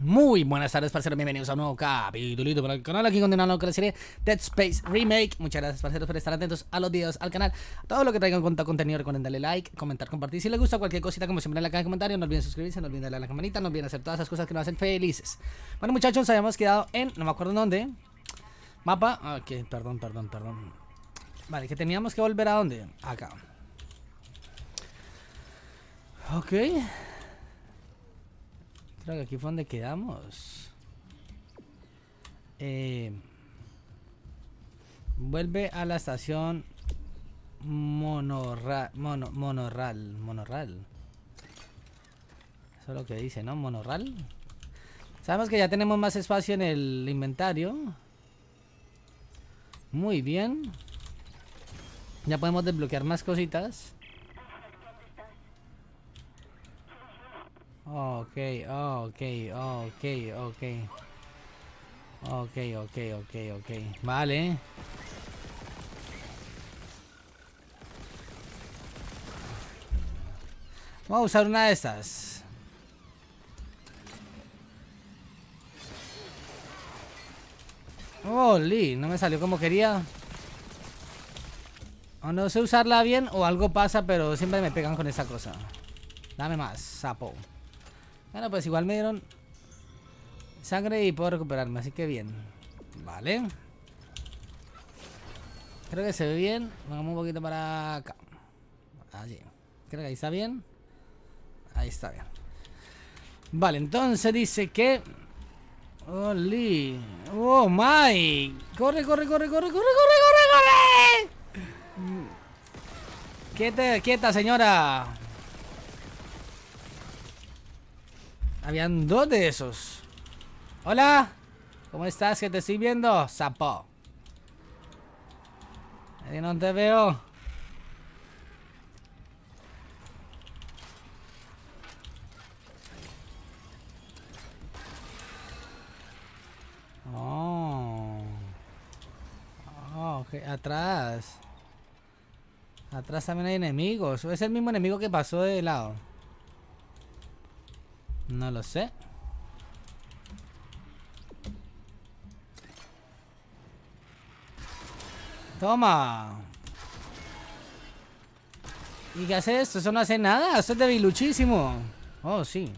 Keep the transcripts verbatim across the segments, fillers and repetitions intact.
Muy buenas tardes, parceros, bienvenidos a un nuevo capítulo para el canal. Aquí continuando con la serie Dead Space Remake. Muchas gracias, parceros, por estar atentos a los videos, al canal, a todo lo que traigan cuenta contenido. Recuerden darle like, comentar, compartir. Si les gusta cualquier cosita, como siempre en la caja de comentarios, no olviden suscribirse, no olviden darle a la campanita, no olviden hacer todas esas cosas que nos hacen felices. Bueno, muchachos, habíamos quedado en, no me acuerdo en dónde. Mapa, ok, perdón, perdón, perdón. Vale, que teníamos que volver a dónde, acá. Ok. Creo que aquí fue donde quedamos. Eh, vuelve a la estación monorra, mono, monorral. Monorral. Eso es lo que dice, ¿no? Monorral. Sabemos que ya tenemos más espacio en el inventario. Muy bien. Ya podemos desbloquear más cositas. Ok, ok, ok, ok. Ok, ok, ok, ok. Vale. Vamos a usar una de estas. Holy, no me salió como quería. O no sé usarla bien o algo pasa, pero siempre me pegan con esa cosa. Dame más, sapo. Bueno, pues igual me dieron sangre y puedo recuperarme, así que bien. Vale. Creo que se ve bien. Vamos un poquito para acá. Allí. Creo que ahí está bien. Ahí está bien. Vale, entonces dice que... Holy. Oh my. Corre, corre, corre, corre, corre, corre, corre, corre. Quieta, quieta, señora. Habían dos de esos. Hola. ¿Cómo estás? Que te estoy viendo, sapo. Ahí no te veo. Oh. Oh, ok. Atrás. Atrás también hay enemigos. ¿O es el mismo enemigo que pasó de lado? No lo sé. Toma. ¿Y qué hace esto? Eso no hace nada. Eso es debiluchísimo. Oh, sí.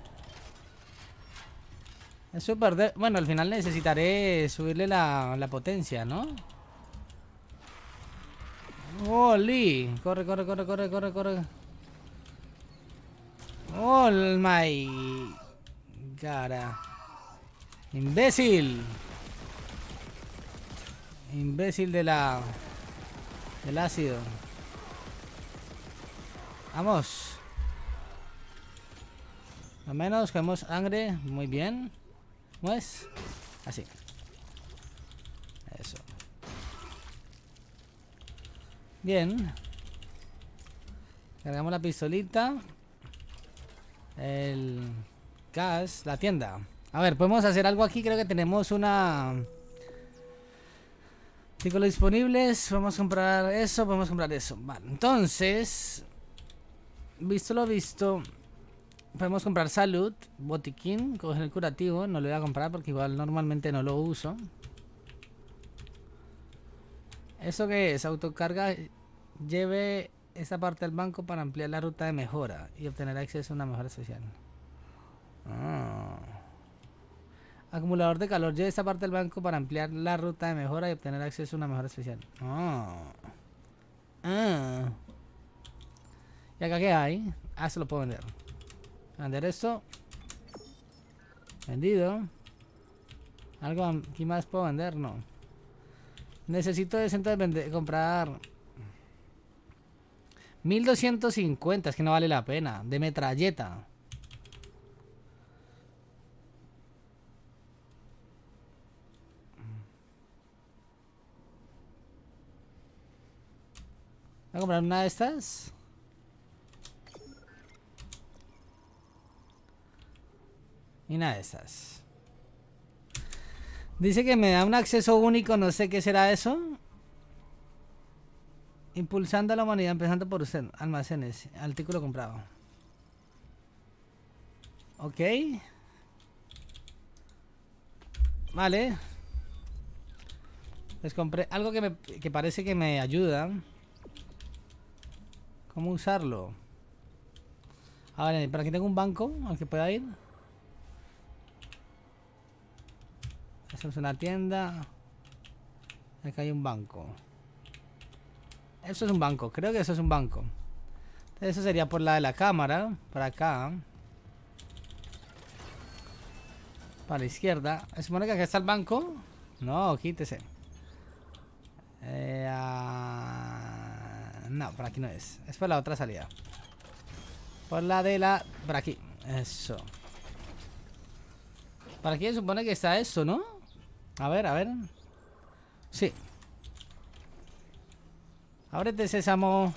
Es súper de... Bueno, al final necesitaré subirle la, la potencia, ¿no? ¡Holy! Corre, corre, corre, corre, corre, corre. ¡Oh, my! Cara. ¡Imbécil! Imbécil de la... del ácido. Vamos. Al menos cogemos sangre. Muy bien. ¿Cómo es? Así. Eso. Bien. Cargamos la pistolita. El gas. La tienda. A ver, podemos hacer algo aquí. Creo que tenemos una... artículos disponibles. Podemos comprar eso. Podemos comprar eso. Vale, entonces... visto lo visto... podemos comprar salud, botiquín, coger el curativo. No lo voy a comprar porque igual normalmente no lo uso. ¿Eso qué es? Autocarga. Lleve esta parte al banco para ampliar la ruta de mejora y obtener acceso a una mejora especial. Ah. Acumulador de calor. Lleve esta parte al banco para ampliar la ruta de mejora y obtener acceso a una mejora especial. Ah. Ah. ¿Y acá qué hay? Ah, se lo puedo vender. Vender esto. Vendido. ¿Algo aquí más puedo vender? No. Necesito de centro de vender, comprar mil doscientos cincuenta. Es que no vale la pena. De metralleta. Voy a comprar una de estas. Y nada de estas. Dice que me da un acceso único, no sé qué será eso. Impulsando a la humanidad, empezando por usted. Almacenes, artículo comprado. Ok. Vale. Les compré algo que, me, que parece que me ayuda. ¿Cómo usarlo? A ver, por aquí tengo un banco al que pueda ir. Esa es una tienda. Acá hay un banco. Eso es un banco, creo que eso es un banco. Eso sería por la de la cámara. Por acá. Para la izquierda. ¿Se supone que acá está el banco? No, quítese. Eh, uh... No, por aquí no es. Es por la otra salida. Por la de la... Por aquí. Eso. Por aquí se supone que está eso, ¿no? A ver, a ver. Sí. Ábrete, sésamo.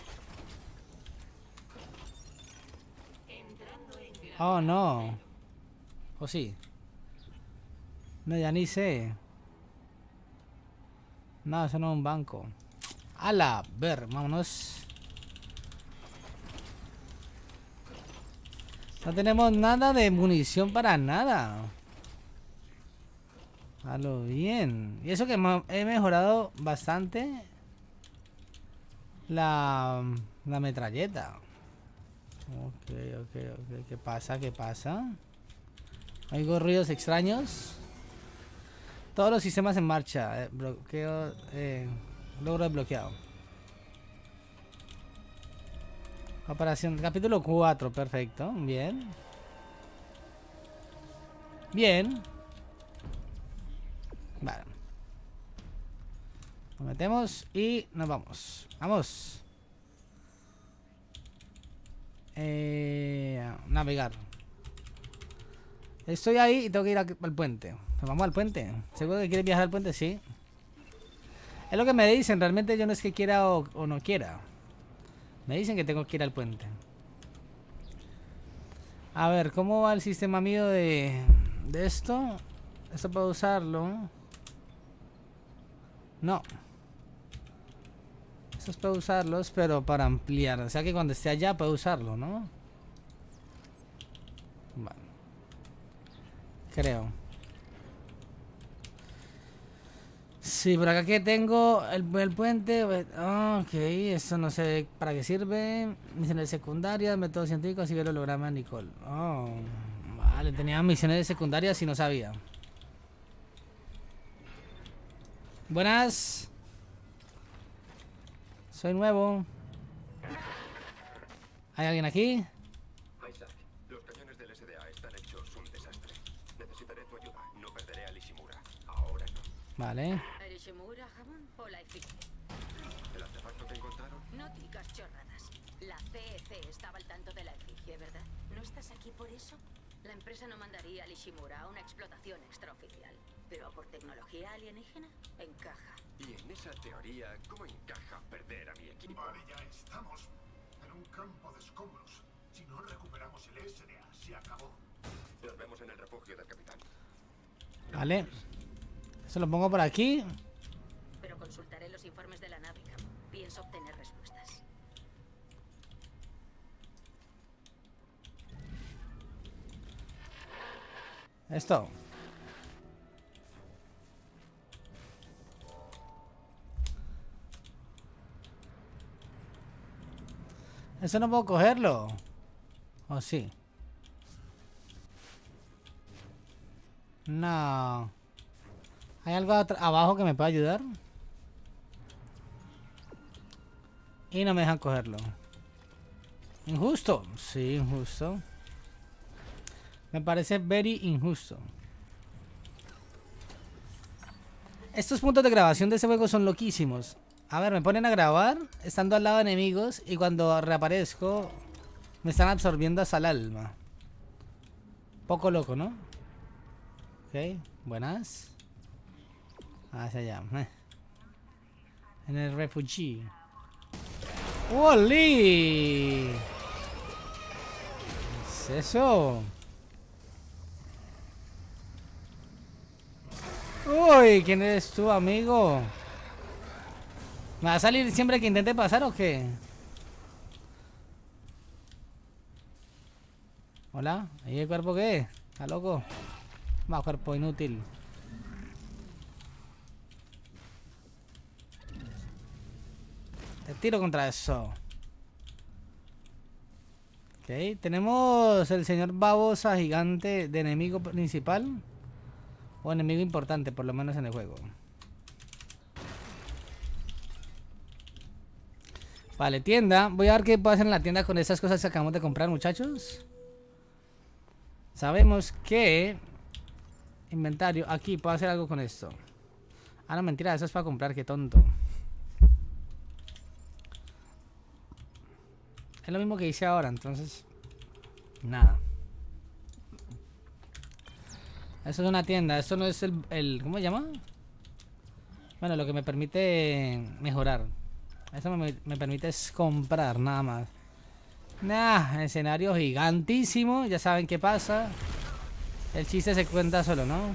Oh, no. ¿O sí? No, ya ni sé. No, eso no es un banco. ¡Hala! Ver, vámonos. No tenemos nada de munición para nada. A lo bien. Y eso que he mejorado bastante la, la metralleta. Ok, ok, ok. ¿Qué pasa? ¿Qué pasa? Oigo ruidos extraños. Todos los sistemas en marcha. Eh, bloqueo. Eh, logro desbloqueado. Operación. Capítulo cuatro. Perfecto. Bien. Bien. Vale. Nos metemos y nos vamos. Vamos. Eh, navegar. Estoy ahí y tengo que ir al puente. Pues vamos al puente. ¿Seguro que quieres viajar al puente? Sí. Es lo que me dicen. Realmente yo no es que quiera o, o no quiera. Me dicen que tengo que ir al puente. A ver, ¿cómo va el sistema mío de, de esto? Esto puedo usarlo. No. Estos puedo usarlos, pero para ampliar. O sea que cuando esté allá puedo usarlo, ¿no? Vale. Creo. Sí, por acá que tengo el, el puente. Ok, eso no sé para qué sirve. Misiones secundarias, métodos científicos y el holograma de Nicole. Oh, vale, tenía misiones secundarias y no sabía. Buenas. Soy nuevo. ¿Hay alguien aquí? Isaac, los cañones del S D A están hechos un desastre. Necesitaré tu ayuda. No perderé a Ishimura. Ahora no. Vale. ¿Ishimura, jamón o la efigie? ¿El artefacto que encontraron? No digas chorradas. La C E C estaba al tanto de la efigie, ¿verdad? ¿No estás aquí por eso? La empresa no mandaría a Ishimura a una explotación extraoficial. Pero por tecnología alienígena, encaja. Y en esa teoría, ¿cómo encaja perder a mi equipo? Vale, ya estamos en un campo de escombros. Si no recuperamos el S D A, se acabó. Nos vemos en el refugio del capitán. Vale. Eso lo pongo por aquí. Pero consultaré los informes de la nave, jamón. Pienso obtener respuestas. Esto. Eso no puedo cogerlo. ¿O sí? No. ¿Hay algo abajo que me pueda ayudar? Y no me dejan cogerlo. Injusto. Sí, injusto. Me parece very injusto. Estos puntos de grabación de ese juego son loquísimos. A ver, me ponen a grabar estando al lado de enemigos y cuando reaparezco me están absorbiendo hasta el alma. Poco loco, ¿no? Ok, buenas. Hacia allá. En el refugee. ¡Oli! ¿Qué es eso? Uy, ¿quién eres tú, amigo? ¿Me va a salir siempre que intente pasar o qué? Hola, ¿ahí el cuerpo qué? ¿Está loco? Va, cuerpo inútil. Te tiro contra eso. Ok, tenemos el señor babosa gigante de enemigo principal. O enemigo importante, por lo menos en el juego. Vale, tienda. Voy a ver qué puedo hacer en la tienda con esas cosas que acabamos de comprar, muchachos. Sabemos que... Inventario. Aquí puedo hacer algo con esto. Ah, no, mentira. Eso es para comprar. Qué tonto. Es lo mismo que hice ahora, entonces... Nada. Eso es una tienda. Esto no es el... el ¿cómo se llama? Bueno, lo que me permite mejorar. Eso me, me permite es comprar, nada más. Nah, escenario gigantísimo. Ya saben qué pasa. El chiste se cuenta solo, ¿no?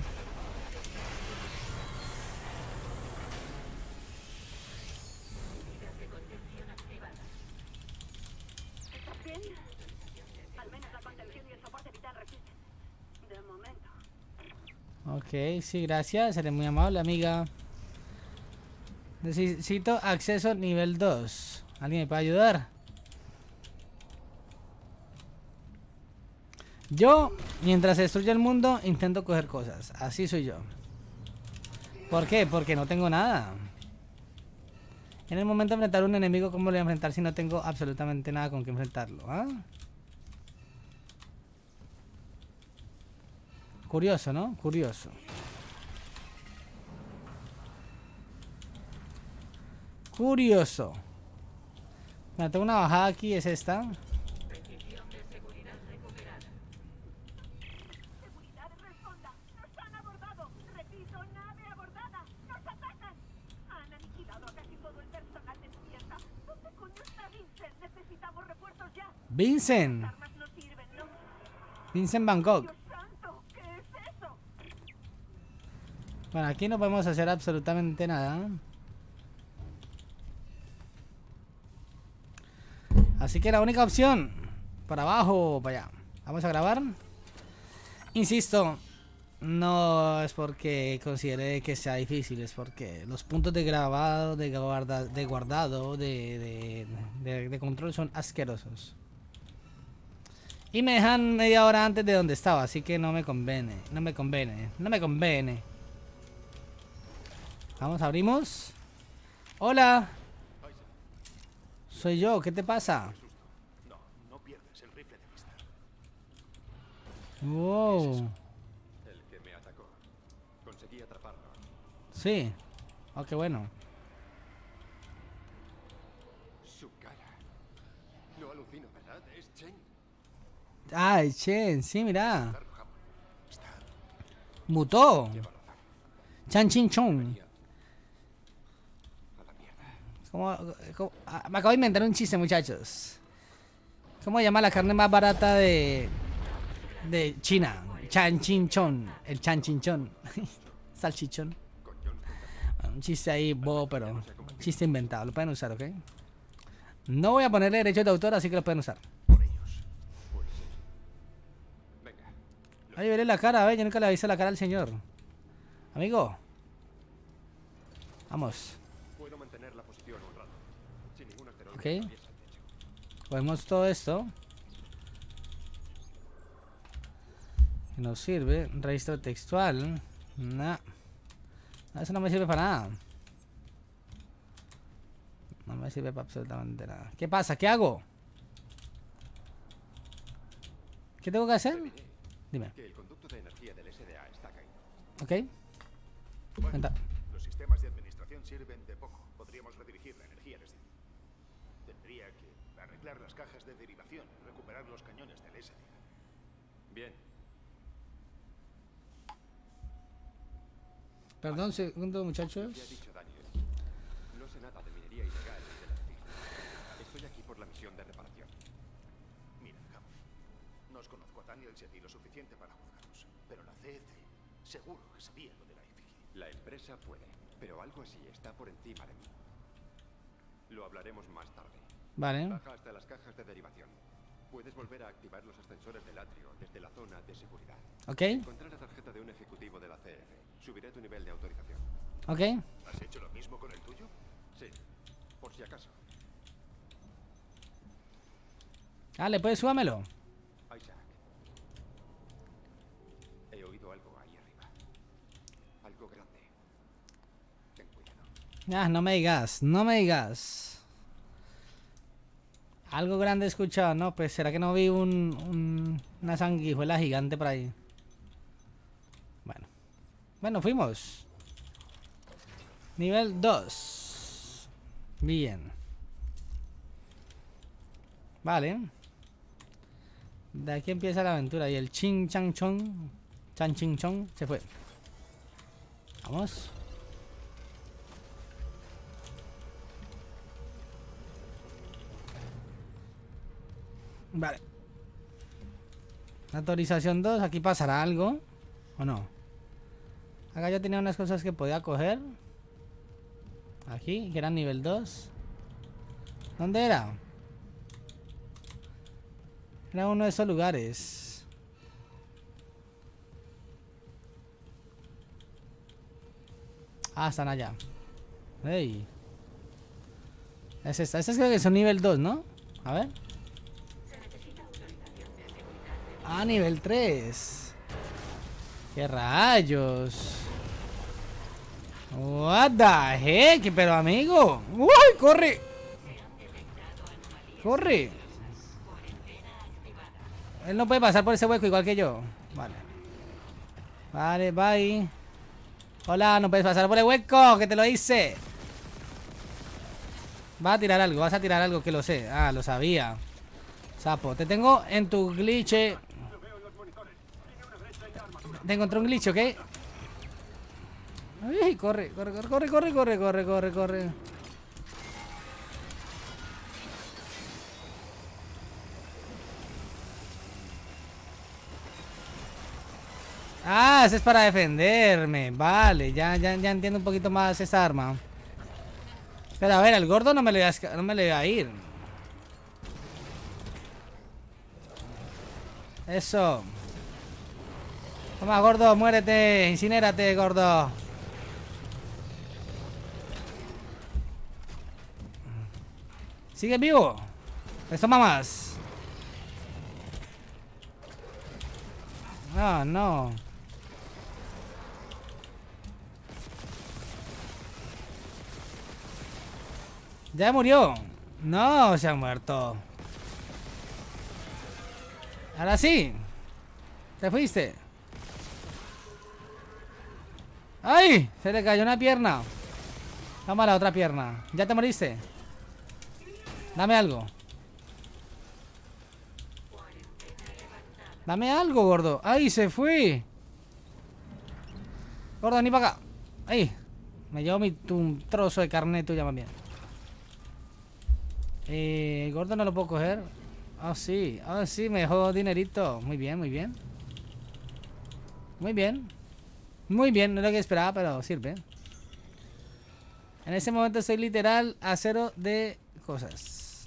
Ok, sí, gracias. Seré muy amable, amiga. Necesito acceso nivel dos. ¿Alguien me puede ayudar? Yo, mientras se destruye el mundo, intento coger cosas. Así soy yo. ¿Por qué? Porque no tengo nada. En el momento de enfrentar a un enemigo, ¿cómo lo voy a enfrentar si no tengo absolutamente nada con que enfrentarlo? ¿Ah? Curioso, ¿no? Curioso. Curioso. Bueno, tengo una bajada aquí, es esta. Petición de seguridad recuperada. Seguridad, responda. Nos han abordado. Repito, nave abordada. Nos atacan. Han aniquilado a casi todo el personal de limpieza. ¿Dónde coño está Vincent? Necesitamos refuerzos ya. Vincent. Las armas no sirven, ¿no? Vincent Van Gogh. Dios santo, ¿qué es eso? Bueno, aquí no podemos hacer absolutamente nada. Así que la única opción, para abajo o para allá. Vamos a grabar. Insisto, no es porque considere que sea difícil, es porque los puntos de grabado, de, guarda, de guardado, de, de, de, de control son asquerosos. Y me dejan media hora antes de donde estaba, así que no me conviene, no me conviene, no me conviene. Vamos, abrimos. Hola. Soy yo, ¿qué te pasa? No, no pierdes el rifle de vista. Wow. El que me atacó. Conseguí atraparlo. Sí. Oh, qué bueno. Su cara. No alucino, ¿verdad? Es Chen. Ah, el Chen, sí, mira. Está arrojado. Está... Mutó. Lleva razón. Chan Chin Chong. A la mierda. ¿Cómo, cómo- ah, me acabo de inventar un chiste, muchachos. ¿Cómo se llama la carne más barata de de China? Chan Chin Chong. El Chan Chin Chong. Salchichón. Con John Un chiste ahí bobo, pero chiste inventado. Lo pueden usar, ¿ok? No voy a ponerle derechos de autor, así que lo pueden usar. por ellos. Pues sí. Venga. Ahí veré la cara, a ver, yo nunca le avisé la cara al señor. Amigo. Vamos. Puedo mantener la posición un rato. Sin ningún asteroide Ok. que atraviese el techo. Cogemos todo esto. Que nos sirve. Registro textual. Nah. No, eso no me sirve para nada. No me sirve para absolutamente nada. ¿Qué pasa? ¿Qué hago? ¿Qué tengo que hacer? Dime. Que el conducto de energía del S D A está caído. Ok. Bueno, Cuenta. los sistemas de administración sirven de poco. Podríamos redirigir la energía desde aquí. Tendría que arreglar las cajas de derivación y recuperar los cañones del S D A. Bien. Perdón, segundo, Ya ha muchachos. dicho Daniel. No sé nada de minería ilegal ni de la C I G. Estoy aquí por la misión de reparación. Mira, Hammond, no os conozco a Daniels y a ti lo suficiente para juzgaros. Pero la C E C seguro que sabía lo de la efigie. La empresa puede, pero algo así está por encima de mí. Lo hablaremos más tarde. Vale. Baja hasta las cajas de derivación. Puedes volver a activar los ascensores del atrio desde la zona de seguridad. Ok. Encontré la tarjeta de un ejecutivo de la C F. Subiré tu nivel de autorización. Ok. ¿Has hecho lo mismo con el tuyo? Sí, por si acaso. Dale, pues súbamelo. Isaac. He oído algo ahí arriba. Algo grande. Ten cuidado. Ah, no me digas, no me digas. Algo grande he escuchado, ¿no? Pues será que no vi un, un una sanguijuela gigante por ahí. Bueno. Bueno, fuimos. Nivel dos. Bien. Vale. De aquí empieza la aventura. Y el ching chang chong. Chan ching chong se fue. Vamos. Vale. Autorización dos. Aquí pasará algo. ¿O no? Acá yo tenía unas cosas que podía coger. Aquí, que eran nivel dos. ¿Dónde era? Era uno de esos lugares. Ah, están allá. Hey. Es esta. Estas creo que son nivel dos, ¿no? A ver. Ah, nivel tres. ¿Qué rayos? What the heck? Pero amigo. ¡Uy! ¡Corre! ¡Corre! Él no puede pasar por ese hueco igual que yo. Vale. Vale, bye. Hola, no puedes pasar por el hueco, que te lo hice. Va a tirar algo, vas a tirar algo que lo sé. Ah, lo sabía. Sapo, te tengo en tu glitch. Te encontré un glitch, ¿ok? Ay, corre, corre, corre, corre, corre, corre, corre, corre, corre. Ah, ese es para defenderme. Vale, ya, ya, ya entiendo un poquito más esa arma. Pero a ver, el gordo no me le va a, no me le va a ir. Eso. Toma, gordo, muérete. Incinérate, gordo. ¿Sigue vivo? Pues toma más. Ah, no. Ya murió. No, se ha muerto. Ahora sí. Te fuiste. ¡Ay! Se le cayó una pierna. Toma la otra pierna. ¿Ya te moriste? Dame algo. Dame algo, gordo. ¡Ay, se fue! Gordo, ni para acá. ¡Ay! Me llevo mi, tu, un trozo de carne tuya más bien. Eh, gordo no lo puedo coger. Ah, sí. Ah, sí, me dejó dinerito. Muy bien, muy bien. Muy bien. Muy bien, no es lo que esperaba, pero sirve. En ese momento estoy literal a cero de cosas.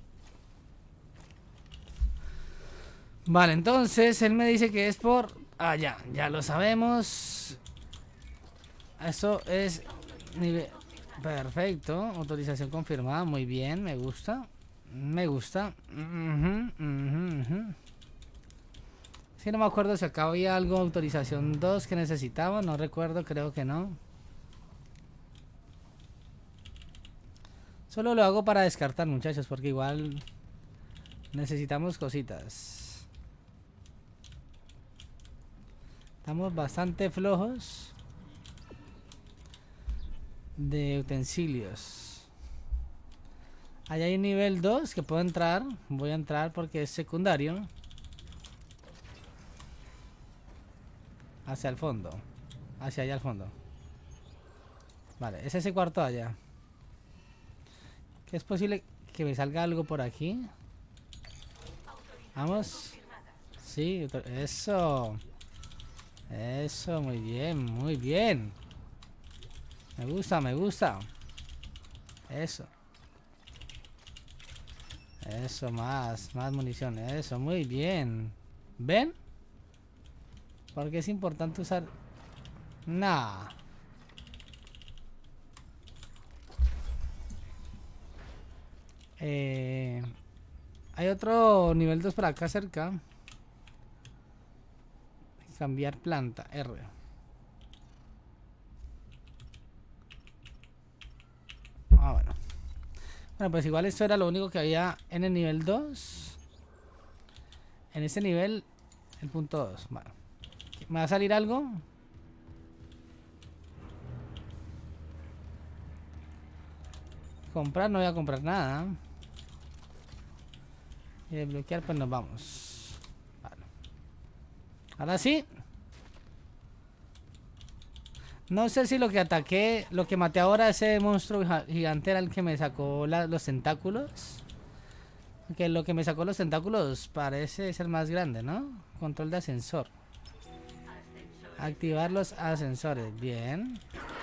Vale, entonces él me dice que es por... Ah, ya, ya lo sabemos. Eso es nivel... Perfecto, autorización confirmada, muy bien, me gusta. Me gusta. Uh-huh, uh-huh, uh-huh. Sí, no me acuerdo si acá había algo, autorización dos que necesitaba, no recuerdo, creo que no. Solo lo hago para descartar, muchachos, porque igual necesitamos cositas. Estamos bastante flojos de utensilios. Allá hay nivel dos que puedo entrar. Voy a entrar porque es secundario. Hacia el fondo. Hacia allá al fondo. Vale, es ese cuarto allá. ¿Qué es posible que me salga algo por aquí? Vamos. Sí, eso. Eso, muy bien, muy bien. Me gusta, me gusta. Eso. Eso, más, más munición. Eso, muy bien. ¿Ven? Porque es importante usar... Nah. Eh... Hay otro nivel dos por acá cerca. Cambiar planta, R. Ah, bueno. Bueno, pues igual esto era lo único que había en el nivel dos. En ese nivel, el punto dos. Bueno. ¿Me va a salir algo? Comprar, no voy a comprar nada. Y desbloquear, pues nos vamos. Vale. Ahora sí. No sé si lo que ataqué, lo que maté ahora, ese monstruo gigante era el que me sacó la, los tentáculos. Que lo que me sacó los tentáculos parece ser más grande, ¿no? Control de ascensor. Activar los ascensores. Bien.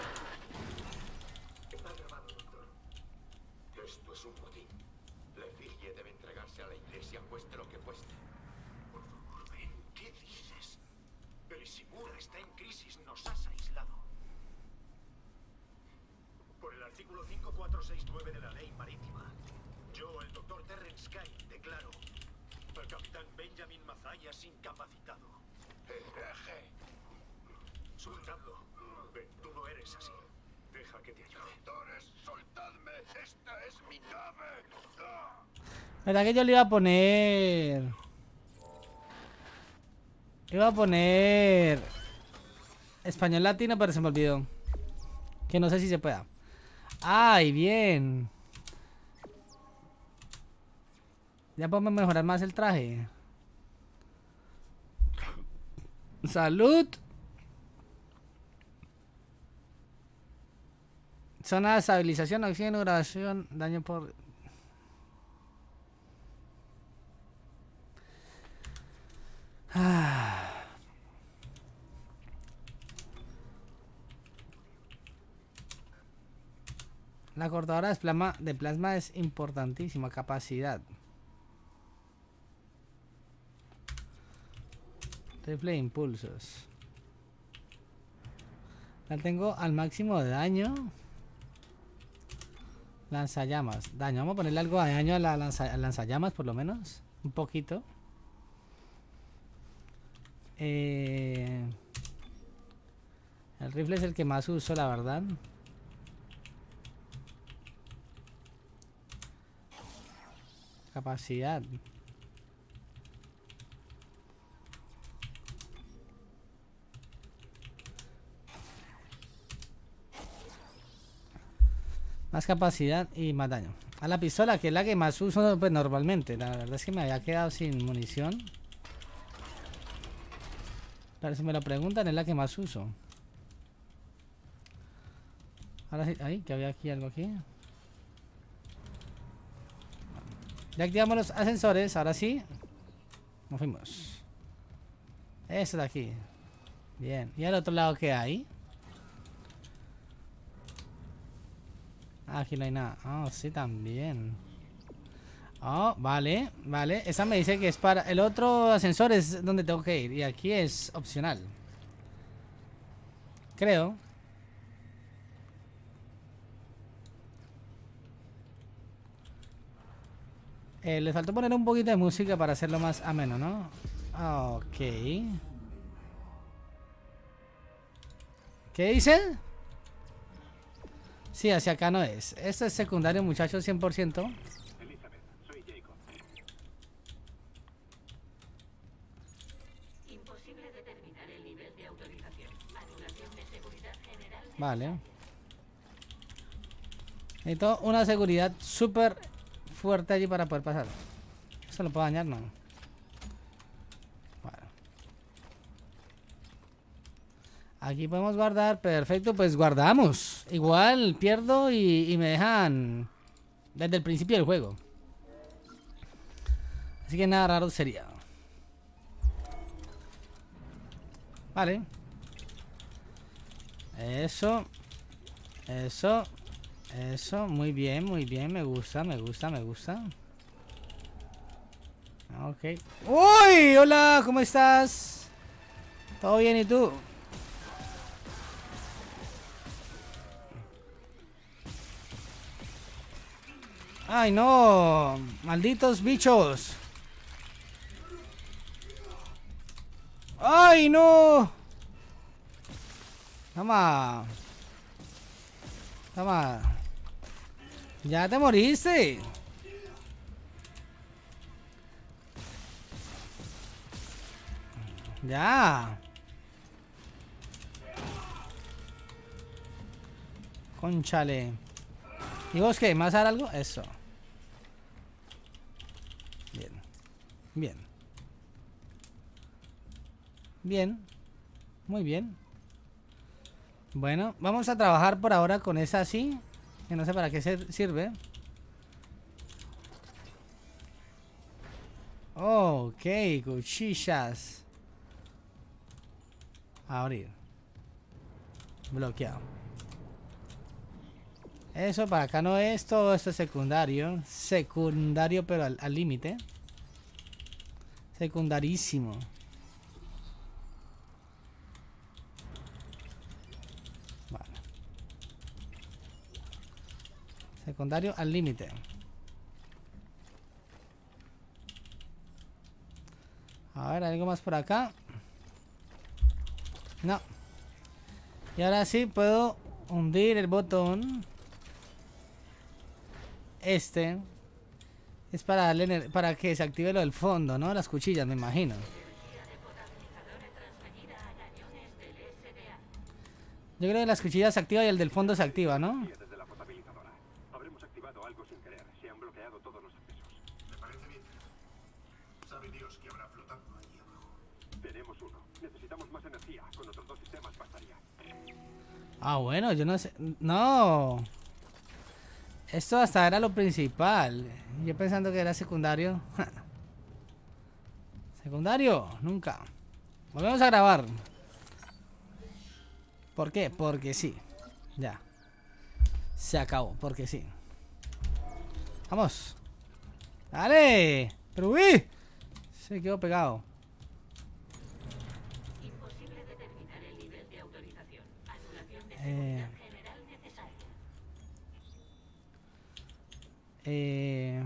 Está grabado, doctor. Esto es un botín. La efigie debe entregarse a la iglesia, cueste lo que cueste. Por favor, ven. ¿Qué dices? El Ishimura está en crisis. Nos has aislado. Por el artículo cinco cuatro seis nueve de la ley marítima, yo, el doctor Terrence Kane, declaro al capitán Benjamin Mazayas incapacitado. Eje. Soltadlo. Ven, tú no eres así. Deja que te ayude. Doctores, soltadme. Esta es mi nave. ¡Ah! ¿Verdad que yo le iba a poner? Iba a poner español latino, pero se me olvidó. Que no sé si se pueda. ¡Ay, bien! Ya podemos mejorar más el traje. ¡Salud! Zona de estabilización, oxígeno, grabación, daño por... Ah. La cortadora de plasma, de plasma es importantísima. Capacidad. Rifle de impulsos. La tengo al máximo de daño. Lanzallamas. Daño. Vamos a ponerle algo de daño a la lanza, al lanzallamas, por lo menos. Un poquito. Eh, el rifle es el que más uso, la verdad. Capacidad. Más capacidad y más daño. A la pistola, que es la que más uso, pues normalmente. La verdad es que me había quedado sin munición. Pero si me lo preguntan, es la que más uso. Ahora sí, ahí, que había aquí algo aquí. Ya activamos los ascensores, ahora sí. Nos fuimos. Eso de aquí. Bien. ¿Y al otro lado qué hay? Ah, aquí no hay nada. Ah, oh, sí, también. Oh, vale, vale. Esa me dice que es para... El otro ascensor es donde tengo que ir. Y aquí es opcional. Creo. Eh, le faltó poner un poquito de música para hacerlo más ameno, ¿no? Ok. ¿Qué dice? Sí, hacia acá no es. Esto es secundario, muchachos, cien por ciento. Elizabeth, soy Jacob. Imposible determinar el nivel de autorización. Anulación de seguridad general. Vale. Necesito una seguridad súper fuerte allí para poder pasar. Eso lo puedo dañar, no. Bueno. Aquí podemos guardar. Perfecto, pues guardamos. Igual pierdo y, y me dejan desde el principio del juego. Así que nada raro sería. Vale. Eso. Eso. Eso, muy bien, muy bien, me gusta, me gusta, me gusta. Ok. ¡Uy! Hola, ¿cómo estás? ¿Todo bien y tú? ¡Ay, no! ¡Malditos bichos! ¡Ay, no! Toma. Toma. Ya te moriste. Ya. Cónchale. ¿Y vos qué? ¿Me vas a dar algo? Eso. Bien. Bien. Bien. Muy bien. Bueno, vamos a trabajar por ahora con esa así. Que no sé para qué sirve. Ok, cuchillas. Abrir. Bloqueado. Eso para acá no es, todo esto es secundario. Secundario pero al límite. Secundarísimo. Vale. Secundario al límite. A ver, ¿algo más por acá? No. Y ahora sí puedo hundir el botón. Este es para darle para que se active lo del fondo, ¿no? Las cuchillas, me imagino. Yo creo que las cuchillas se activan y el del fondo se activa, ¿no? Desde la potabilizadora. Habremos activado algo sin querer. Se han bloqueado todos los accesos. Me parece bien. Sabe Dios que habrá flotando allí abajo. Tenemos uno. Necesitamos más energía. Con otros dos sistemas bastaría. Ah, bueno, yo no sé. No. Esto hasta era lo principal. Yo pensando que era secundario. Secundario, nunca. Volvemos a grabar. ¿Por qué? Porque sí. Ya. Se acabó, porque sí. Vamos. ¡Dale! ¡Pero uy! Se quedó pegado. Imposible determinar el nivel de autorización. Anulación de Eh... seguridad general necesaria. Eh...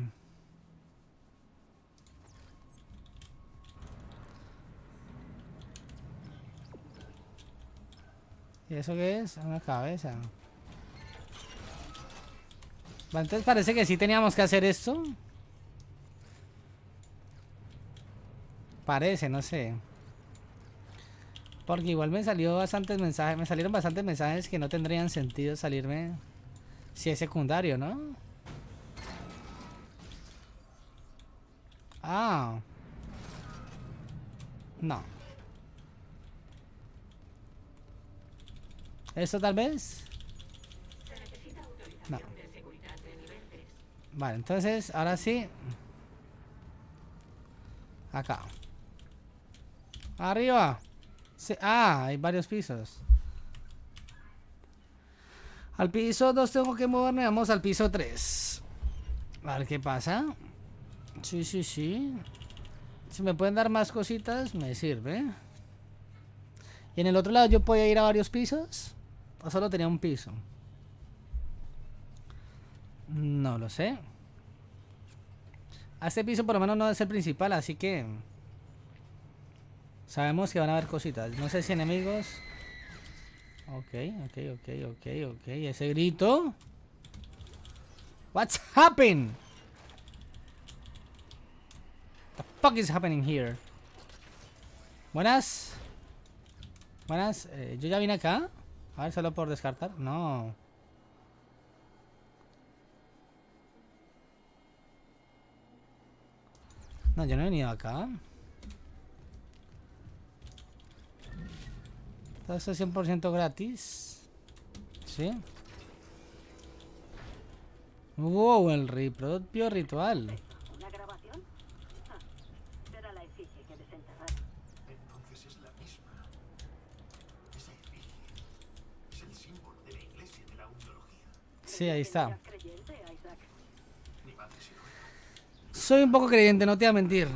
¿Y eso qué es? Una cabeza. Vale, entonces parece que sí teníamos que hacer esto. Parece, no sé. Porque igual me salió bastantes mensajes. Me salieron bastantes mensajes que no tendrían sentido salirme si es secundario, ¿no? Ah. No. ¿Esto tal vez? Se necesita autorización No. de seguridad de nivel tres. Vale, entonces, ahora sí. Acá. Arriba. Sí. Ah, hay varios pisos. Al piso dos tengo que moverme. Vamos al piso tres. A ver qué pasa. Sí, sí, sí. Si me pueden dar más cositas, me sirve. Y en el otro lado yo podía ir a varios pisos. ¿O solo tenía un piso? No lo sé. A este piso por lo menos no es el principal, así que sabemos que van a haber cositas. No sé si enemigos. Ok, ok, ok, ok, ok. Ese grito. What's happened? The fuck is happening here? Buenas. Buenas. Eh, yo ya vine acá. A ver, solo por descartar. No. No, yo no he venido acá. Todo esto es cien por ciento gratis. ¿Sí? Wow, el ri propio ritual. ¿Una grabación? Ah, será la efigie que desenterrar. Entonces es la misma. Esa efigie es el símbolo de la iglesia de la undiología. Sí, ahí está. ¿Eras creyente, Isaac? Mi madre se lo era. Soy un poco creyente, no te voy a mentir.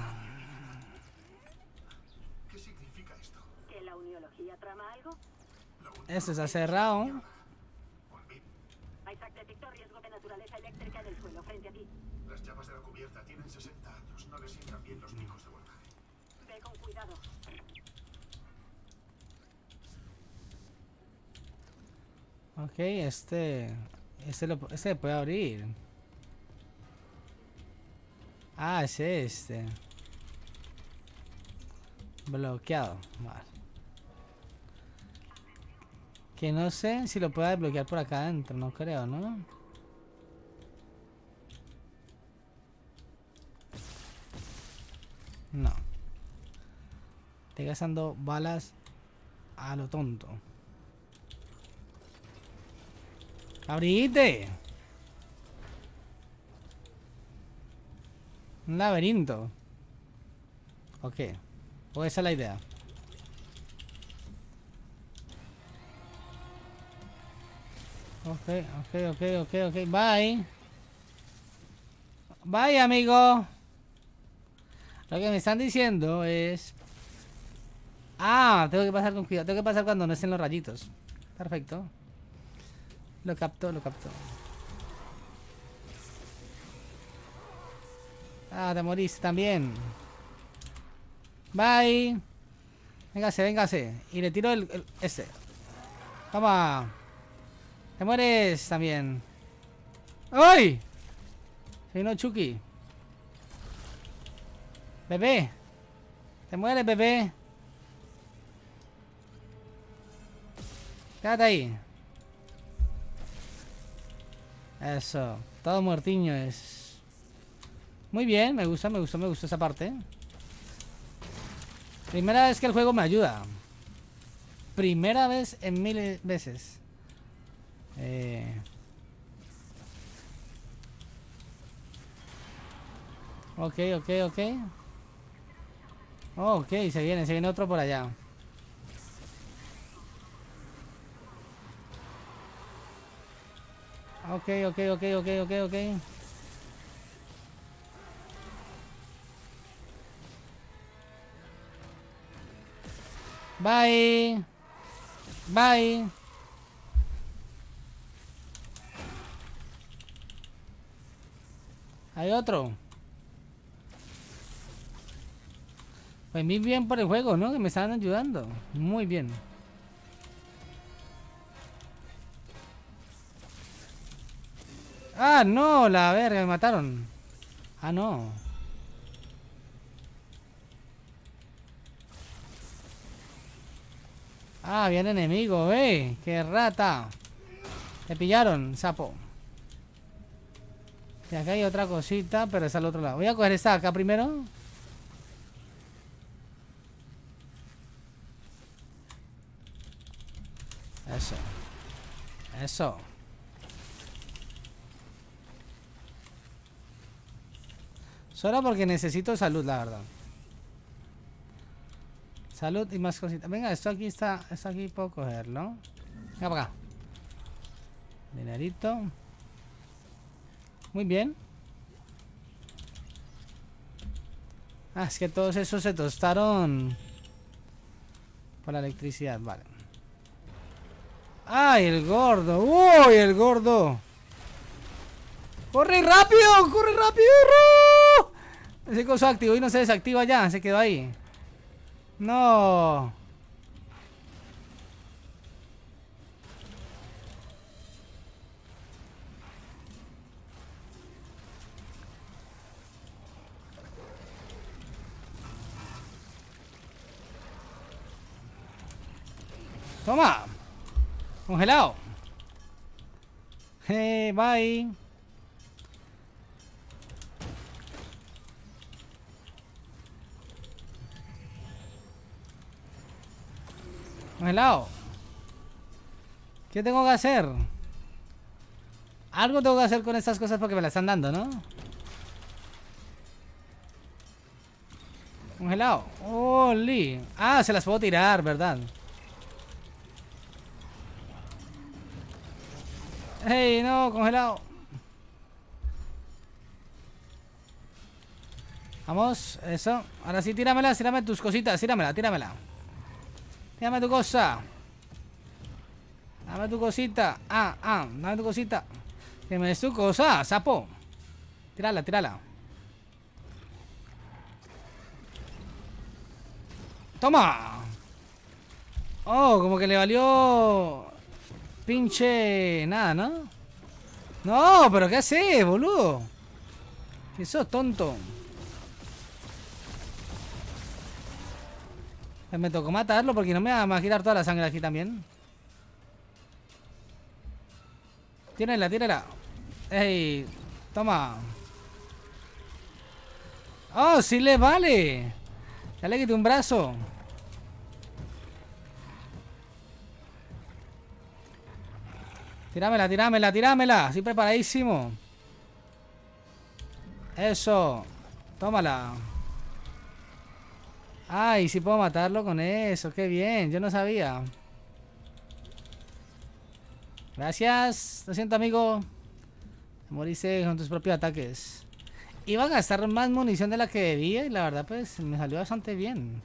¿Qué significa esto? ¿Que la uniología trama algo? Esto está cerrado. Olvid. Isaac detectó riesgo de naturaleza eléctrica en el suelo. frente a ti. Las llamas de la cubierta tienen sesenta años. No les sientan bien los picos de voltaje. Ve con cuidado. Ok, este... Este lo este se puede abrir. Ah, es este. Bloqueado. Vale. Que no sé si lo pueda desbloquear por acá adentro. No creo, ¿no? No. Estoy gastando balas a lo tonto. ¡Abrite! Un laberinto. Ok. O esa es la idea. Ok, ok, ok, ok, ok. Bye. Bye, amigo. Lo que me están diciendo es... Ah, tengo que pasar con cuidado. Tengo que pasar cuando no estén los rayitos. Perfecto. Lo captó, lo captó. Ah, te moriste también. Bye. Véngase, véngase. Y le tiro el, el este. Toma. Te mueres también. ¡Ay! Se vino Chucky. Bebé. Te mueres, bebé. Quédate ahí. Eso. Todo muertiño es. Muy bien, me gusta, me gustó, me gustó esa parte. Primera vez que el juego me ayuda. Primera vez en mil veces. Eh... Ok, ok, ok. Oh, ok, se viene, se viene otro por allá. Ok, ok, ok, ok, ok, ok. Bye. Bye. Hay otro. Pues muy bien por el juego, ¿no? Que me estaban ayudando. Muy bien. Ah, no, la verga, me mataron. Ah, no. Ah, viene enemigo, eh. Qué rata. Te pillaron, sapo. Y acá hay otra cosita, pero es al otro lado. Voy a coger esta acá primero. Eso. Eso. Solo porque necesito salud, la verdad. Salud y más cositas. Venga, esto aquí está. Esto aquí puedo cogerlo. Venga para acá. Dinerito. Muy bien. Ah, es que todos esos se tostaron por la electricidad, vale. ¡Ay, el gordo! ¡Uy, el gordo! ¡Corre rápido! ¡Corre rápido! Ese coso activó y no se desactiva ya, se quedó ahí. No. Toma. Congelado. Hey, bye. Congelado. ¿Qué tengo que hacer? Algo tengo que hacer con estas cosas porque me las están dando, ¿no? Congelado. ¡Oli! Ah, se las puedo tirar, ¿verdad? ¡Hey, no! Congelado. Vamos, eso. Ahora sí, tíramela, tírame tus cositas, tíramela, tíramela. Dame tu cosa. Dame tu cosita. Ah, ah, dame tu cosita. Que me des tu cosa, sapo. Tírala, tírala. ¡Toma! Oh, como que le valió... Pinche... Nada, ¿no? No, pero ¿qué haces, boludo? ¿Qué sos, tonto? Me tocó matarlo porque no me va a girar toda la sangre aquí también. Tírala, tírala. Ey, toma. Oh, sí le vale. Ya le quité un brazo. Tíramela, tíramela, tíramela. Así preparadísimo. Eso. Tómala. Ay, sí puedo matarlo con eso. Qué bien, yo no sabía. Gracias. Lo siento, amigo. Moriste con tus propios ataques. Iba a gastar más munición de la que debía y la verdad pues me salió bastante bien.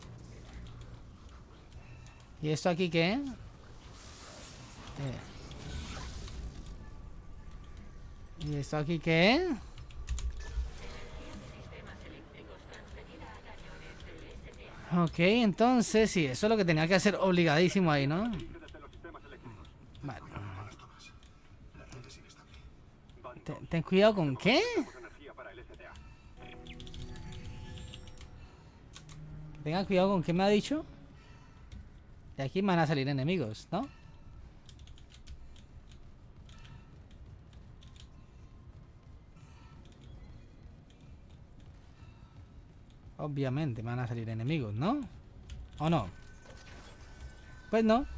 ¿Y esto aquí qué? Eh. ¿Y esto aquí qué? Ok, entonces sí, eso es lo que tenía que hacer obligadísimo ahí, ¿no? Vale. Ten, ten cuidado con qué. Tengan cuidado con qué me ha dicho. De aquí me van a salir enemigos, ¿no? Obviamente me van a salir enemigos, ¿no? ¿O no? Pues no.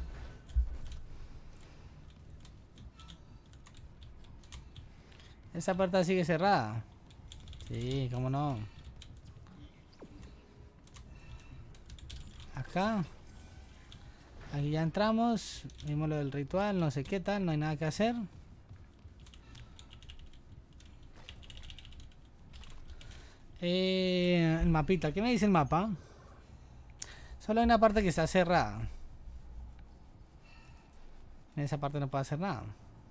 Esa puerta sigue cerrada. Sí, cómo no. Acá. Aquí ya entramos. Vimos lo del ritual, no sé qué tal, no hay nada que hacer. Eh, el mapita, ¿qué me dice el mapa? Solo hay una parte que está cerrada. En esa parte no puedo hacer nada.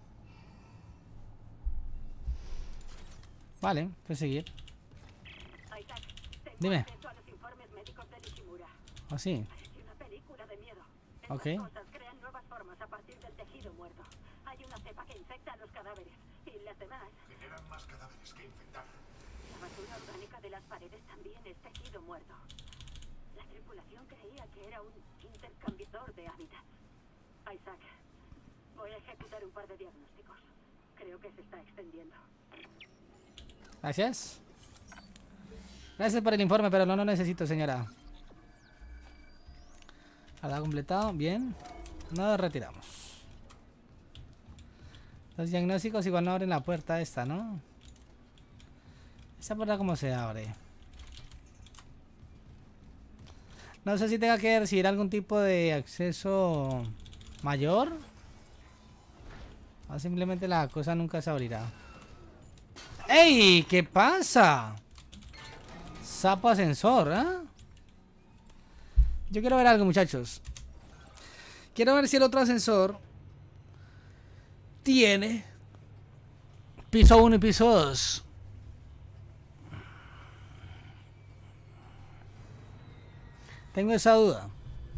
Vale, pues seguir. Dime. ¿Oh, sí? Ok. Crean nuevas formas a partir del tejido muerto. Hay una cepa que infecta a los cadáveres y las demás Generan más cadáveres que infectar. La basura orgánica de las paredes también es tejido muerto. La tripulación creía que era un intercambiador de hábitat. Isaac, voy a ejecutar un par de diagnósticos. Creo que se está extendiendo. Gracias. Gracias por el informe, pero no lo necesito, señora. Ha completado, bien. Nos retiramos. Los diagnósticos igual no abren la puerta esta, ¿no? ¿Esa puerta cómo se abre? No sé si tenga que recibir algún tipo de acceso mayor. O simplemente la cosa nunca se abrirá. ¡Ey! ¿Qué pasa? Sapo ascensor, ¿eh? Yo quiero ver algo, muchachos. Quiero ver si el otro ascensor tiene piso uno y piso dos. Tengo esa duda.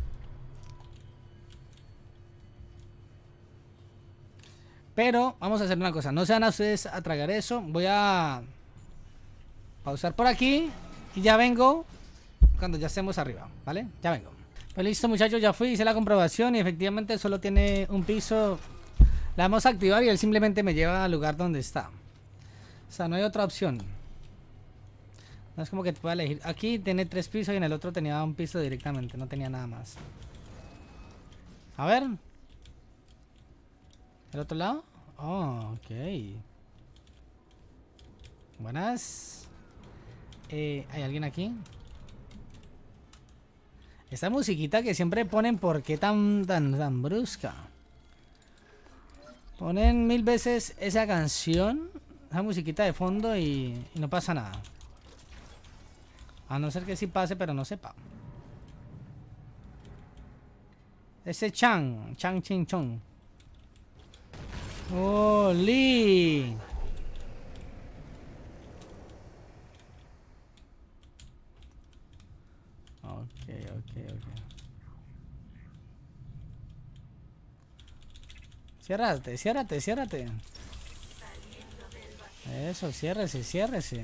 Pero vamos a hacer una cosa. No se van a ustedes a tragar eso. Voy a pausar por aquí y ya vengo cuando ya estemos arriba, ¿vale? Ya vengo. Pues listo, muchachos, ya fui, hice la comprobación y efectivamente solo tiene un piso. La vamos a activar y él simplemente me lleva al lugar donde está. O sea, no hay otra opción. No es como que te pueda elegir. Aquí tiene tres pisos y en el otro tenía un piso directamente, no tenía nada más. A ver. ¿El otro lado? Oh, ok. Buenas. Eh, ¿hay alguien aquí? Esta musiquita que siempre ponen, ¿por qué tan, tan, tan brusca? Ponen mil veces esa canción, esa musiquita de fondo y, y no pasa nada. A no ser que sí pase, pero no sepa. Ese Chang, Chang Ching Chong. ¡Oli! Ok, ok, ok. Ciérrate, ciérrate, ciérrate. Eso, ciérrese, ciérrese.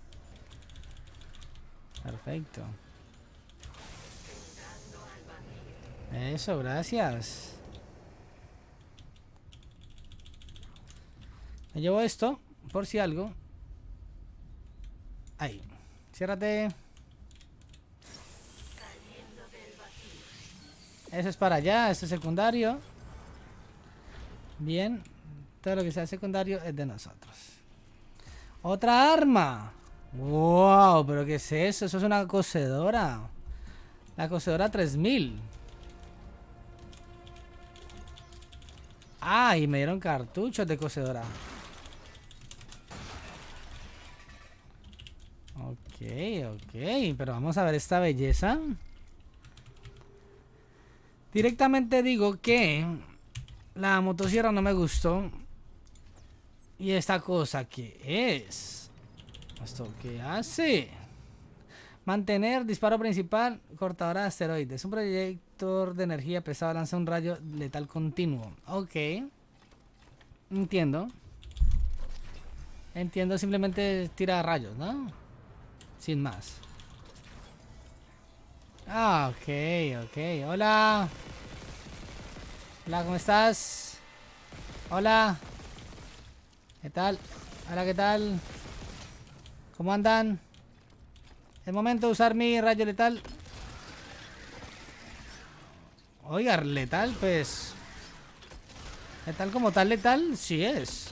Perfecto. Eso, gracias. Me llevo esto, por si algo. Ahí. Ciérrate. Eso es para allá, eso es secundario. Bien. Todo lo que sea secundario es de nosotros. ¡Otra arma! ¡Wow! ¿Pero qué es eso? Eso es una cocedora. La cocedora tres mil. Ah, y me dieron cartuchos de cocedora. Ok, ok. Pero vamos a ver esta belleza. Directamente digo que la motosierra no me gustó. ¿Y esta cosa qué es? ¿Esto qué hace? Mantener disparo principal, cortadora de asteroides. Un proyector de energía pesado lanza un rayo letal continuo. Ok. Entiendo. Entiendo, simplemente tira rayos, ¿no? Sin más. Ah, ok, ok. Hola. Hola, ¿cómo estás? Hola. ¿Qué tal? Hola, ¿qué tal? ¿Cómo andan? Es momento de usar mi rayo letal. Oiga, letal, pues... Letal como tal, letal, sí es.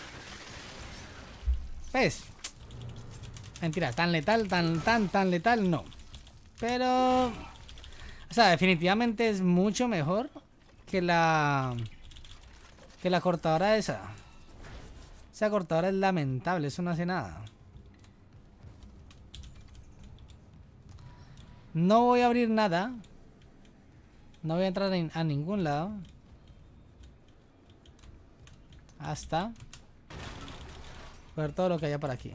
Pues... Mentira, tan letal, tan, tan, tan letal, no. Pero... O sea, definitivamente es mucho mejor que la... Que la cortadora esa. Esa cortadora es lamentable, eso no hace nada. No voy a abrir nada. No voy a entrar a ningún lado. Hasta ver todo lo que haya por aquí.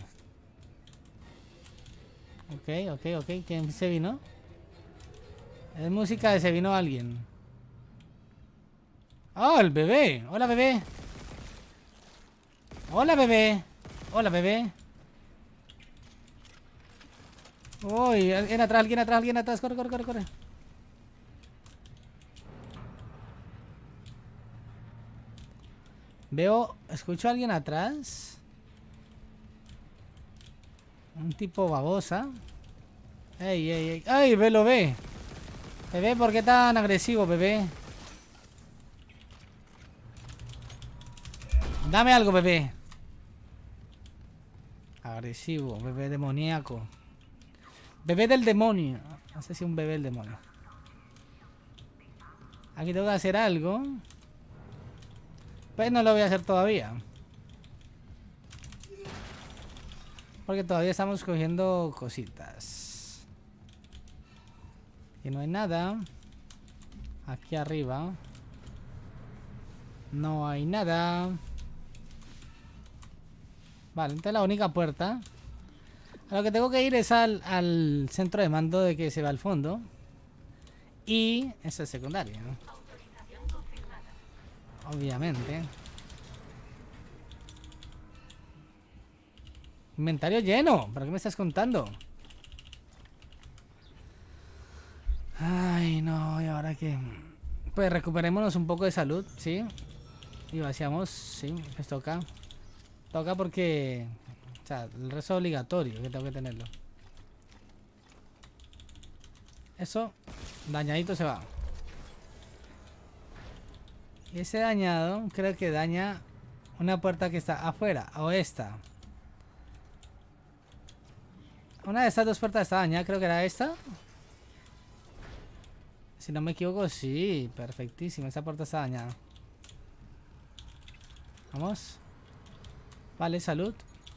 Ok, ok, ok. ¿Quién se vino? Es música de se vino alguien. ¡Oh, el bebé! ¡Hola, bebé! ¡Hola, bebé! ¡Hola, bebé! Uy, alguien atrás, alguien atrás, alguien atrás. Corre, corre, corre, corre. Veo, escucho a alguien atrás. Un tipo babosa. Ey, ey, ey. ¡Ay, ve, lo ve! Bebé, ¿por qué tan agresivo, bebé? Dame algo, bebé. Agresivo, bebé demoníaco. Bebé del demonio. No sé si un bebé del demonio. Aquí tengo que hacer algo. Pues no lo voy a hacer todavía. Porque todavía estamos cogiendo cositas. Aquí no hay nada. Aquí arriba no hay nada. Vale, esta es la única puerta. A lo que tengo que ir es al, al centro de mando de que se va al fondo. Y eso es secundario, ¿no? Obviamente. Inventario lleno. ¿Pero qué me estás contando? Ay, no. ¿Y ahora qué? Pues recuperémonos un poco de salud, ¿sí? Y vaciamos, sí, pues toca. Toca porque... O sea, el resto es obligatorio que tengo que tenerlo. Eso, dañadito se va. Y ese dañado creo que daña una puerta que está afuera. O esta. Una de estas dos puertas está dañada, creo que era esta. Si no me equivoco, sí. Perfectísimo, esa puerta está dañada. Vamos. Vale, salud.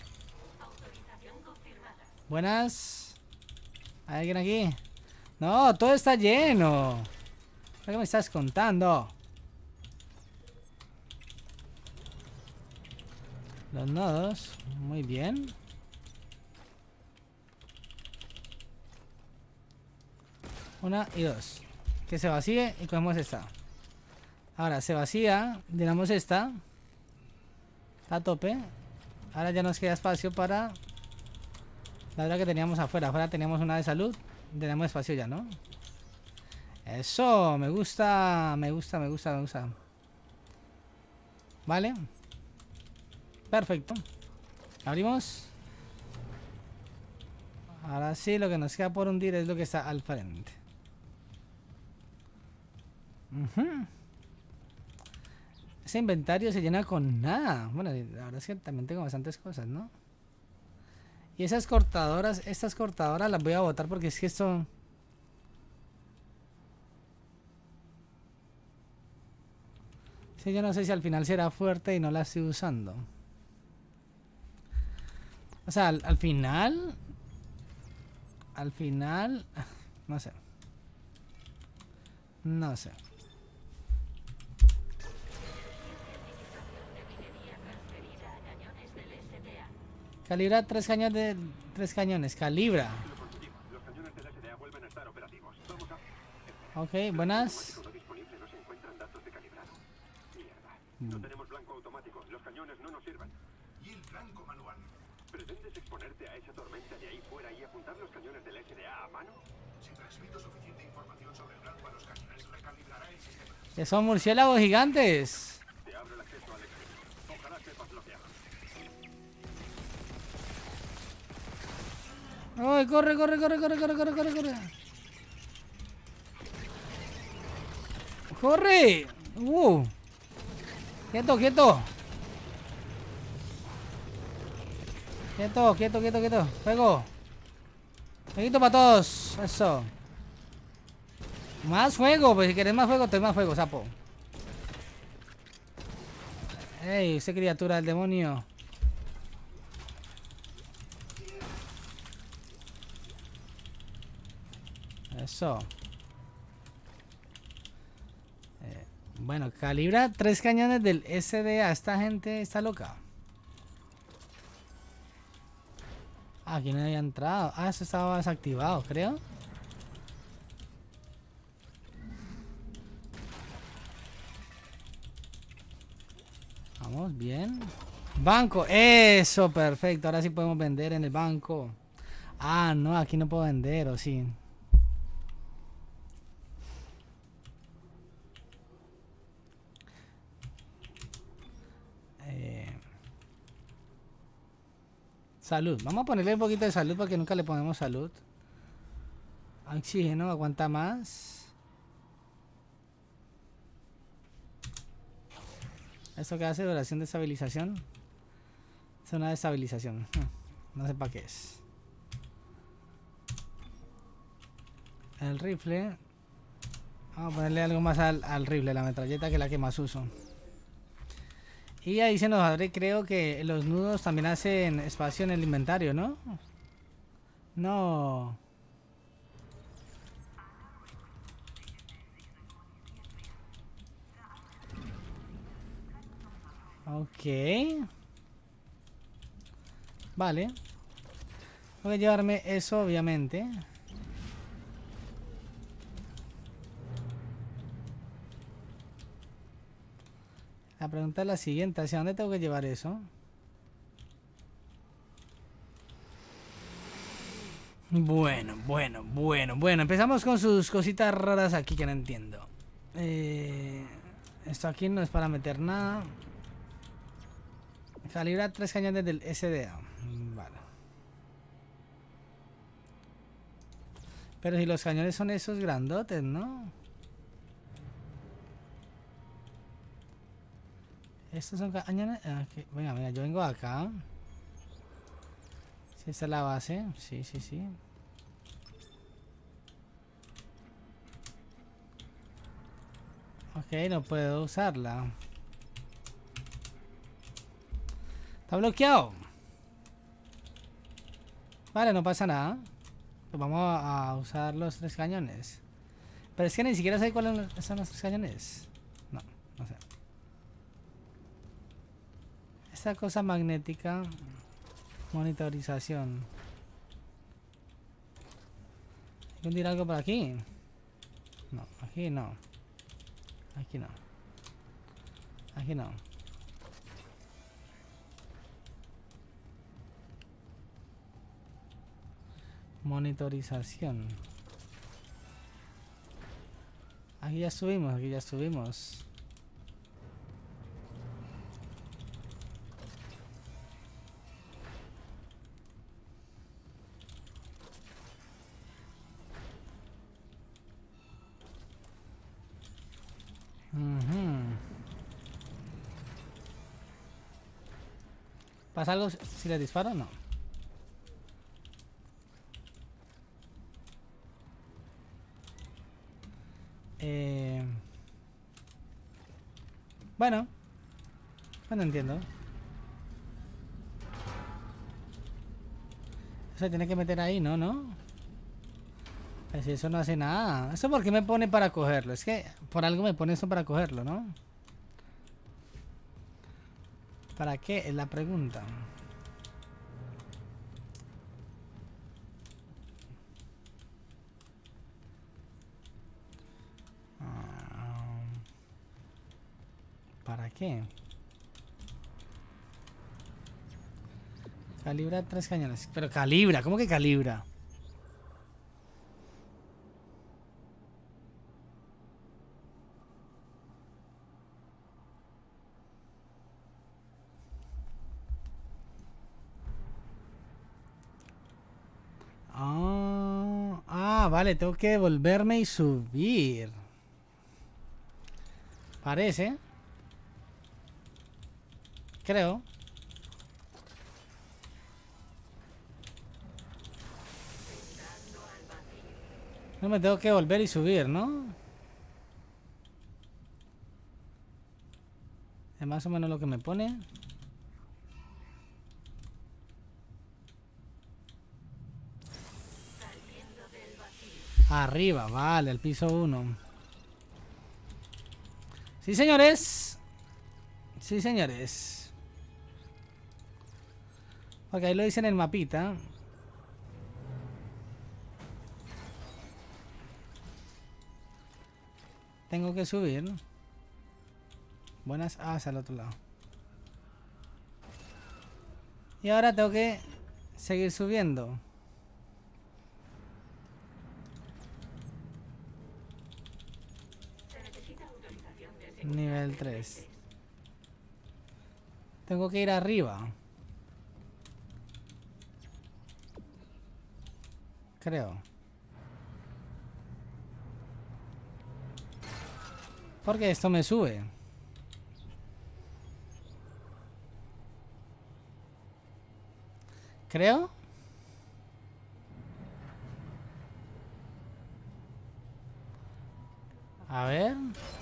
Buenas. ¿Hay alguien aquí? No, todo está lleno. ¿Qué me estás contando? Los nodos. Muy bien. Una y dos. Que se vacíe y cogemos esta. Ahora se vacía, llenamos esta. Está a tope. Ahora ya nos queda espacio para la otra que teníamos afuera. Afuera teníamos una de salud. Tenemos espacio ya, ¿no? Eso, me gusta, me gusta, me gusta, me gusta. Vale. Perfecto. Abrimos. Ahora sí, lo que nos queda por hundir es lo que está al frente. Uh-huh. Ese inventario se llena con nada. Bueno, la verdad es que también tengo bastantes cosas, ¿no? Y esas cortadoras, estas cortadoras las voy a botar porque es que esto... Sí, yo no sé si al final será fuerte y no la estoy usando. O sea, al, al final... Al final... No sé. No sé. Calibra tres cañones de... Tres cañones. Calibra. Los cañones del S D A vuelven a estar operativos. Vamos a... Ok, buenas. No disponible, no se encuentran datos de calibrado. Mierda. No tenemos blanco automático. Los cañones no nos sirven. ¿Y el blanco manual? ¿Pretendes exponerte a esa tormenta de ahí fuera y apuntar los cañones del S D A a mano? Si transmito suficiente información sobre el blanco a los cañones, recalibrará el sistema. Que son murciélagos gigantes. Te abro el acceso al exterior. Ojalá sepas lo que hagas. ¡Ay, corre, corre, corre, corre, corre, corre, corre, corre! ¡Corre! ¡Uh! ¡Quieto, quieto! Quieto, quieto, quieto, quieto. Fuego. Fueguito para todos. Eso. Más fuego. Pues si querés más fuego, te doy más fuego, sapo. ¡Ey! Esa criatura del demonio. Eso. Eh, bueno, calibra tres cañones del S D A. Esta gente está loca. Ah, aquí no había entrado. Ah, eso estaba desactivado, creo. Vamos, bien. Banco. Eso, perfecto. Ahora sí podemos vender en el banco. Ah, no, aquí no puedo vender, ¿o sí? Salud. Vamos a ponerle un poquito de salud porque nunca le ponemos salud. Oxígeno, aguanta más. ¿Esto qué hace? Duración de estabilización. Zona de estabilización. No sé para qué es. El rifle. Vamos a ponerle algo más al, al rifle, la metralleta, que es la que más uso. Y ahí se nos abre, creo que los nudos también hacen espacio en el inventario, ¿no? No. Ok. Vale. Voy a llevarme eso, obviamente. La pregunta es la siguiente, ¿hacia dónde tengo que llevar eso? Bueno, bueno, bueno, bueno. Empezamos con sus cositas raras aquí que no entiendo. Eh, esto aquí no es para meter nada. Calibra tres cañones del S D A. Vale. Pero si los cañones son esos grandotes, ¿no? Estos son cañones. Ah, okay. Venga, venga, yo vengo acá. Si esta es la base. Sí, sí, sí. Ok, no puedo usarla. Está bloqueado. Vale, no pasa nada. Pues vamos a usar los tres cañones. Pero es que ni siquiera sé cuáles son los tres cañones. No, no sé. Esta cosa magnética. Monitorización. Hay que hundir algo por aquí. Aquí no. Aquí no. Aquí no. Monitorización. Aquí ya subimos, aquí ya subimos. Uh-huh. ¿Pasa algo si le disparo? No. Eh... Bueno. Bueno, entiendo. Se tiene que meter ahí, ¿no? ¿No? Pues eso no hace nada. ¿Eso por qué me pone para cogerlo? Es que por algo me pone eso para cogerlo, ¿no? ¿Para qué? Es la pregunta. ¿Para qué? Calibra tres cañones. Pero calibra, ¿cómo que calibra? Ah, ah, vale, tengo que devolverme y subir. Parece. Creo. No me tengo que volver y subir, ¿no? Es más o menos lo que me pone. Arriba, vale, el piso uno. Sí, señores. Sí, señores. Porque ahí lo dice en el mapita. Tengo que subir. Buenas. Ah, hacia el otro lado. Y ahora tengo que seguir subiendo. Nivel tres. Tengo que ir arriba. Creo. Porque esto me sube. Creo. A ver.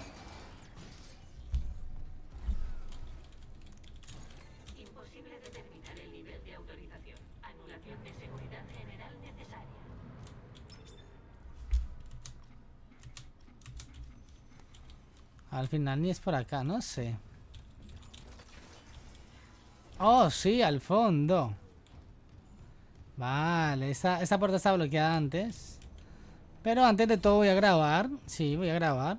Imposible determinar el nivel de autorización. Anulación de seguridad general necesaria. Al final ni es por acá, no sé. Oh, sí, al fondo. Vale, esa, esa puerta estaba bloqueada antes. Pero antes de todo voy a grabar. Sí, voy a grabar.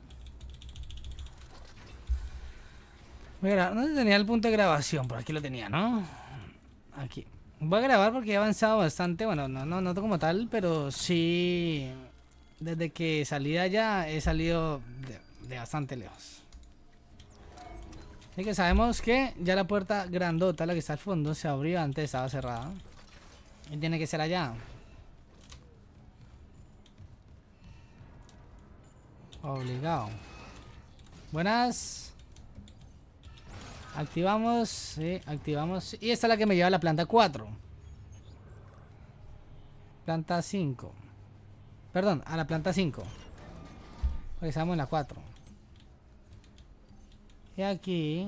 Voy a grabar. ¿Dónde tenía el punto de grabación? Por aquí lo tenía, ¿no? Aquí. Voy a grabar porque he avanzado bastante. Bueno, no, no, no como tal, pero sí. Desde que salí de allá he salido de, de bastante lejos. Así que sabemos que ya la puerta grandota, la que está al fondo, se abrió. Antes estaba cerrada. Y tiene que ser allá. Obligado. Buenas. Activamos. Sí, activamos. Y esta es la que me lleva a la planta cuatro. Planta cinco. Perdón, a la planta cinco. Porque estamos en la cuatro. Y aquí.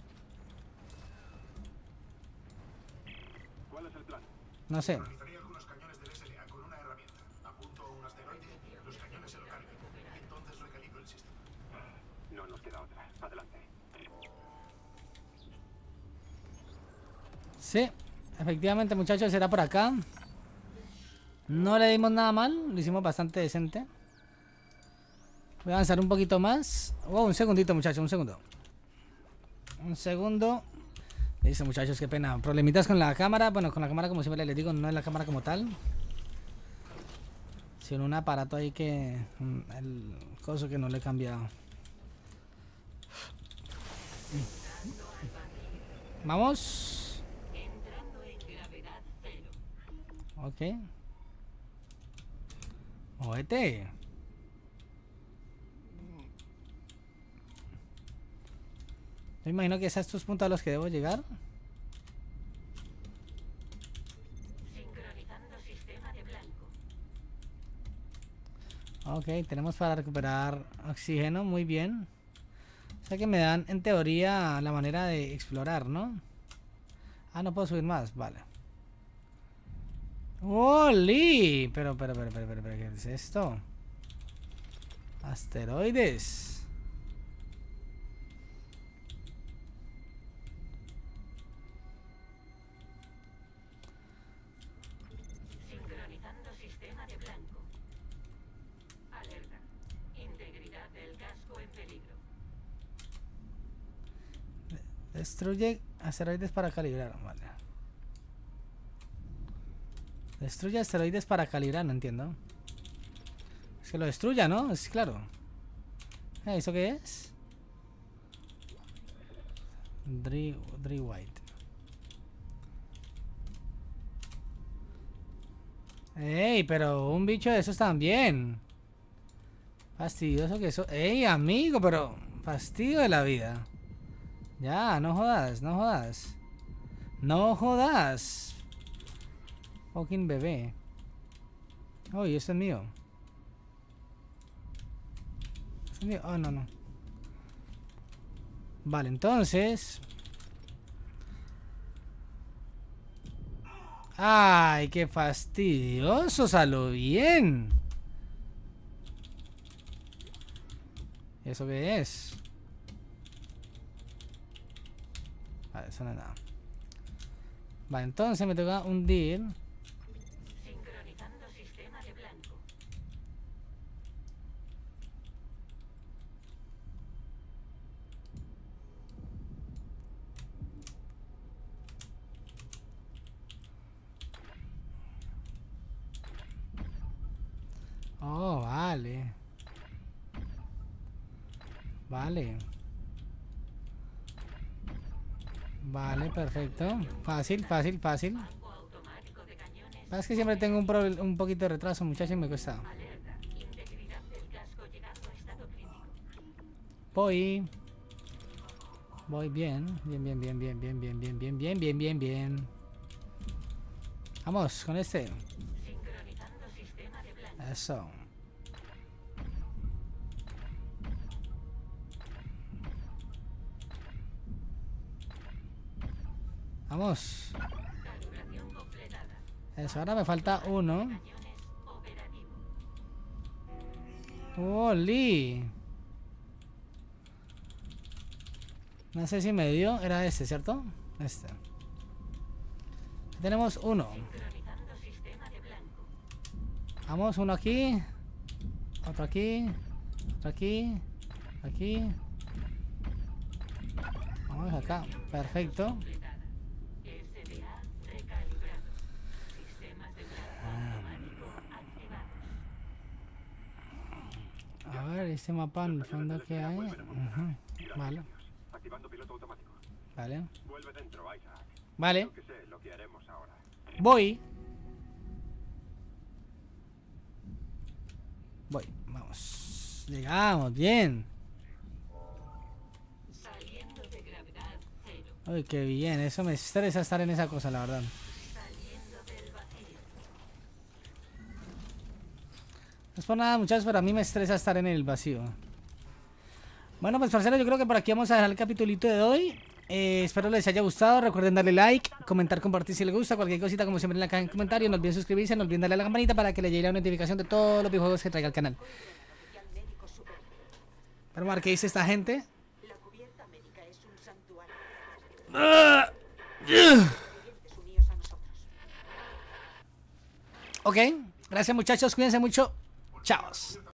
¿Cuál es el plan? No sé. Organizaría algunos cañones del S L A con una herramienta. Apunto a un asteroide, los cañones se lo cargan. Y entonces recalibro el sistema. No nos queda otra. Adelante. Sí, efectivamente, muchachos, será por acá. No le dimos nada mal, lo hicimos bastante decente. Voy a avanzar un poquito más. Oh, un segundito, muchachos, un segundo. Un segundo. Listo, muchachos, qué pena. Problemitas con la cámara. Bueno, con la cámara, como siempre les digo, no es la cámara como tal, sino un aparato ahí que... el coso que no le he cambiado. Vamos. Ok. Ojete. Me imagino que es a estos puntos a los que debo llegar. Sincronizando sistema de blanco. Ok, tenemos para recuperar oxígeno, muy bien. O sea que me dan, en teoría, la manera de explorar, ¿no? Ah, no puedo subir más, vale. ¡Oli! Pero, pero, pero, pero, pero, pero, ¿qué es esto? Asteroides. Sincronizando sistema de blanco. Alerta. Integridad del casco en peligro. Destruye asteroides para calibrar, vale. Destruye asteroides para calibrar, no entiendo. Es que lo destruya, ¿no? Es claro. ¿Eso qué es? Dre, Dre White. Ey, pero un bicho de esos también. Fastidioso que eso. Ey, amigo, pero fastidio de la vida. Ya, no jodas, no jodas. No jodas. Fucking bebé. Oh, y esto es mío. Esto es mío. Oh, no, no. Vale, entonces. Ay, qué fastidioso, salió bien. ¿Y eso qué es? Vale, eso no es nada. Vale, entonces me toca hundir. Sincronizando sistema de blanco. Oh, vale. Vale. Vale, perfecto. Fácil, fácil, fácil. Banco automático de cañones. Es que siempre tengo un, pro- un poquito de retraso, muchachos, y me cuesta. Alerta. Integridad del casco llegando a estado crítico. Voy. Voy bien. Bien, bien, bien, bien, bien, bien, bien, bien, bien, bien, bien, bien. Vamos, con este. Sincronizando sistema de blanco. Eso. Vamos. Calibración completada. Eso, ahora me falta uno. Cañones operativo. ¡Oli! No sé si me dio. Era este, ¿cierto? Este. Tenemos uno. Sincronizando sistema de blanco. Vamos, uno aquí. Otro aquí. Otro aquí. Aquí. Vamos acá. Perfecto. Completada. S D A recalibrado. Sistemas de blanco automático activados. A ver, este mapa en el fondo que hay. Ujú. Vale. Activando piloto automático. Vale. Vuelve dentro, Isaac. Vale. Yo que sé lo que haremos ahora. Voy. Voy. Vamos. Llegamos. Bien. Saliendo de gravedad cero. Uy, qué bien. Eso me estresa estar en esa cosa, la verdad. Saliendo del vacío. No es por nada, muchachos, pero a mí me estresa estar en el vacío. Bueno, pues parceros, yo creo que por aquí vamos a dejar el capitulito de hoy. Eh, espero les haya gustado. Recuerden darle like, comentar, compartir si les gusta. Cualquier cosita, como siempre, en la caja de comentarios. No olviden suscribirse, no olviden darle a la campanita para que le llegue la notificación de todos los videojuegos que traiga el canal. Pero Mar, ¿qué dice esta gente? La cubierta médica es un santuario. Ah, Sobrevivientes unidos a nosotros. Ok, gracias muchachos, cuídense mucho. Chao.